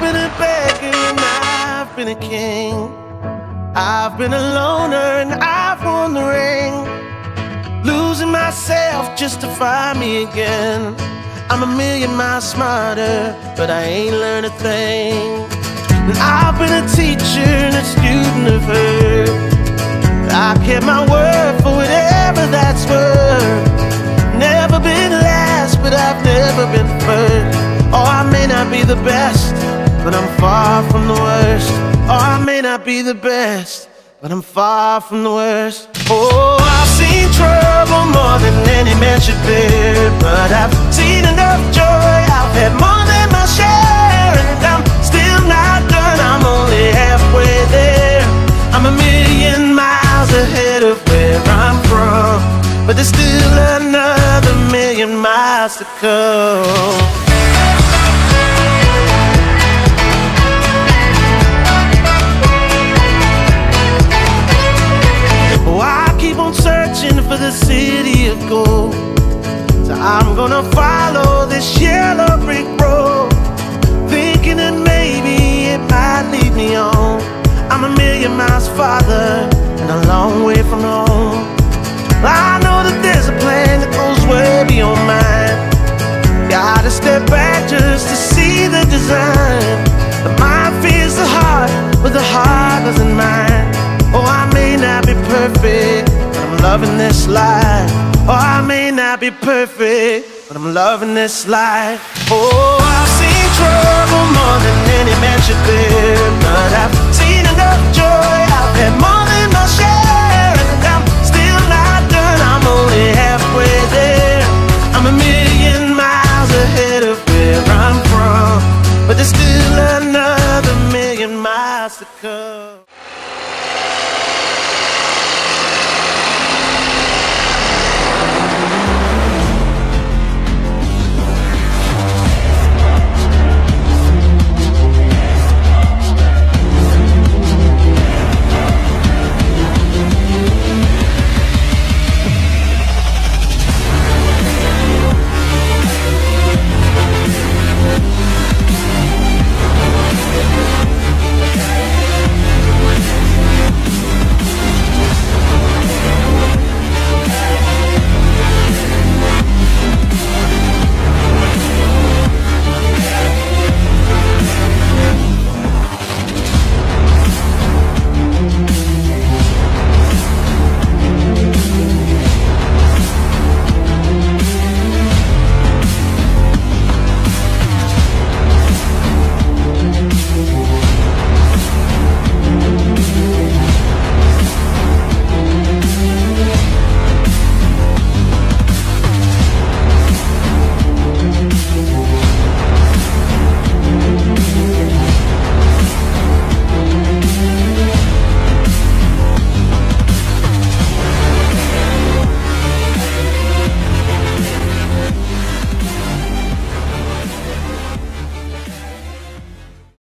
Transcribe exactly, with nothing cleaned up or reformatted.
been a beggar and I've been a king. I've been a loner and I've won the ring. Losing myself just to find me again. I'm a million miles smarter, but I ain't learned a thing. And I've been a teacher and a student of her. I kept my word for whatever that's worth. Never been last, but I've never been first. Oh, I may not be the best, but I'm far from the worst. Oh, I may not be the best, but I'm far from the worst. Oh, I've seen trouble more than any man should bear, but I've seen enough joy, I've had more than my share. And I'm still not done, I'm only halfway there. I'm a million miles ahead of where I'm from, but there's still another million miles to come. Searching for the city of gold, so I'm gonna follow this yellow brick road, thinking that maybe it might lead me on. I'm a million miles farther and a long way from home. I know that there's a plan that goes way beyond mine. Gotta step back just to see the design. The mind fears the heart, but the heart doesn't mind. Oh, I may not be perfect, I'm loving this life. Oh, I may not be perfect, but I'm loving this life. Oh, I've seen trouble more than any man should bear, but I've seen enough joy, I've had more